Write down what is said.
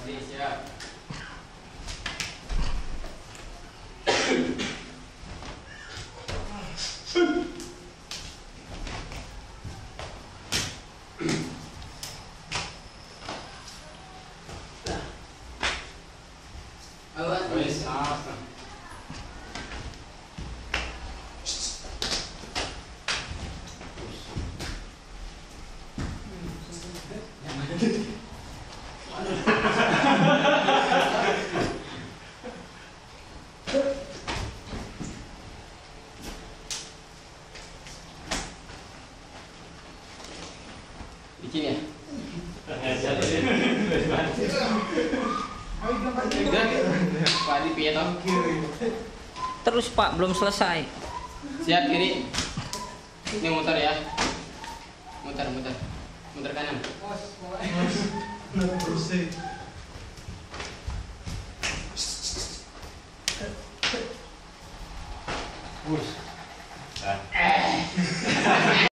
Pasti siap. Awas, awas. Bikin ya? Pak di piye toh? Terus Pak, belum selesai. Siap kiri. Ini muter ya. Muter, muter. Muter kanan. Bus.